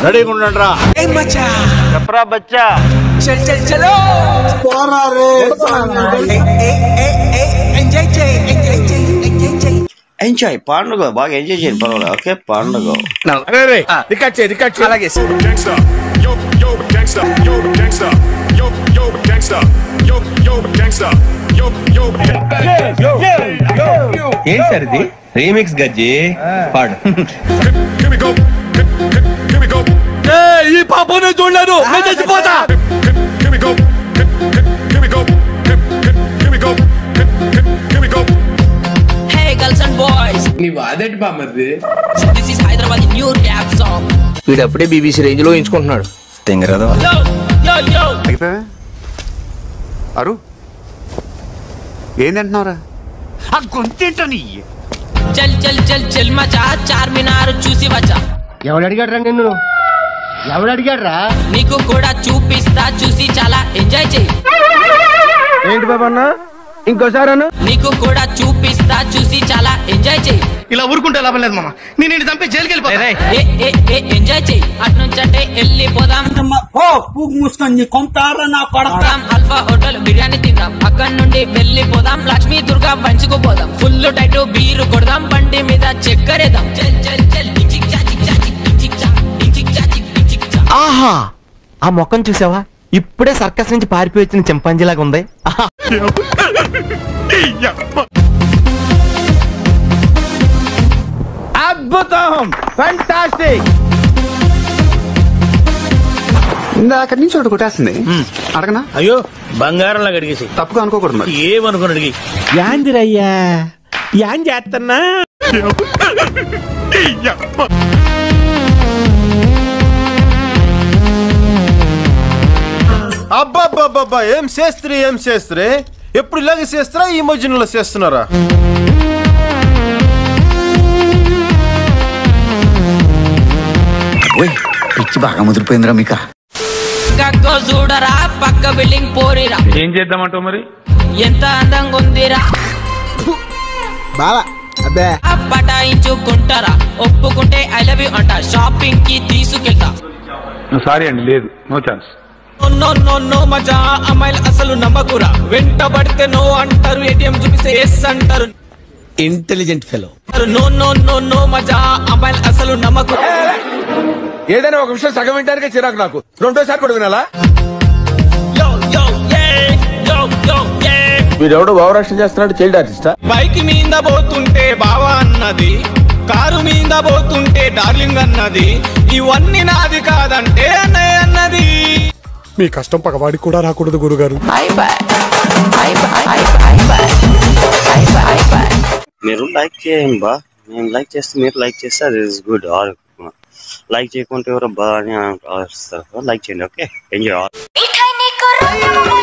రెడీగా ఉండండి రా. ఏ మచ్చా చెప్పరా బచ్చా. చల్ చల్ చలో పోరా రే. ఎంజాయ్ చేయి ఎంజాయ్ చేయి ఎంజాయ్ చేయి. ఎంజాయ్ పండుగ బాగా ఎంజాయ్ చేయండి పర్వాలేదు. ఓకే పండుగ. అరే రే రికార్డ్ చేయి రికార్డ్ చేయి. అలాగే ఏం సార్ ఇది రీమిక్స్ గజ్జి పాడు. ఈ పాపనే చూడలేదు నేను చచ్చిపోతా. Hey girls and boys, నీ వాదేటి బామ్మది. this is Hyderabad new rap song. వీడప్పుడే బీబీసీ రేంజ్ లో ఎంచుకుంటున్నాడు. తెంగరాదు Yo yo yo. అరు ఏంటంటున్నారా? ఆ గొంతేంటని. చల్ చల్ చల్ చల్ మచా చార్మినార్ చూసి వచ్చా. ఎవడు అడిగాడు రా నిన్ను? ఎవడు అడిగాడు రా? నీకు కూడా చూపిస్తా చూసి చాలా ఎంజాయ్ చేయి. ఏంటి బాబా అన్న ఇంకోసారి అన్న. నీకు కూడా చూపిస్తా చూసి చాలా ఎంజాయ్ చేయి. ఇలా ఊరుకుంటే లాభం లేదు మామ. నేను చంపి జైలుకి వెళ్ళిపోతా. ఎంజాయ్ చేయి. అటు నుంచి అంటే వెళ్ళిపోదాం. మూసుకొని కొంటారా నా కొడతాం అల్ఫా హోటల్ బిర్యానీ తిందాం. అక్కడి నుండి వెళ్ళిపోదాం లక్ష్మీ దుర్గా పంచుకుపోదాం. ఫుల్ టైట్ బీరు కొడదాం. బండి మీద చెక్కరేదాం. చల్ చల్ చల్ చిక్ చా చిక్ చా చిక్ చా చిక్ చా చిక్ చా. ఆహా ఆ మొక్కను చూసావా? ఇప్పుడే సర్కస్ నుంచి పారిపోయి వచ్చిన చింపాంజీలాగా ఉంది. అద్భుతం ఫెంటాస్టిక్. అక్కడి నుంచి ఒకటి కొట్టేస్తుంది. అడగనా? అయ్యో బంగారం లాగా అడిగేసి తప్పుగా అనుకోకూడదు మరి. ఏమనుకుని అడిగి యాందిరయ్యా యాన్ చేస్తున్నా. అబ్బాబ్బాబ్బా ఏం చేస్త్రీ ఎప్పుడు ఇలాగే చేస్తారా? ఈ మధ్యలో చేస్తున్నారా? పిచ్చి బాగా ముదిరిపోయిందిరా మీకా. చూడరా పక్క బిల్డింగ్ పోరిరా. ఏం చేద్దామంటావు మరి? ఎంత అందంగా ఉందిరా బావా. అబ్బే పటాయించుకుంటారా. ఒప్పుకుంటే ఐ లవ్ యూ అంట. షాపింగ్ కి తీసుకెళ్తా. సారీ అండి లేదు no chance. No no no మజా అమ్మాయిలు అసలు నమ్మకురా. వెంట పడితే నో అంటారు. ఏటీఎం చూపిస్తే ఎస్ అంటారు. Intelligent fellow. No no no no మజా అమ్మాయిలు అసలు నమ్మకు. ఏదైనా ఒక విషయం సగం వింటానికే చిరాకు నాకు. రెండోసారి కూడా వినాలా? వీడెవడో భావరక్షణ చేస్తున్నాడు. చైల్డ్ ఆర్టిస్టా? బైక్ మీద పోతుంటే బావా అన్నది. కారు మీద పోతుంటే డార్లింగ్ అన్నది. ఇవన్నీ నాది కాదంటే అన్నయ్య అన్నది. మీ కష్టం పగవాడికి కూడా రాకూడదు గురుగారు. మీరు లైక్ చేయండి బా. నేను లైక్ చేస్తే మీరు లైక్ చేస్తే అది ఇస్ గుడ్. ఆర్ లైక్ చేయకుంటే ఎవరో బా అని లైక్ చేయండి. Okay enjoy.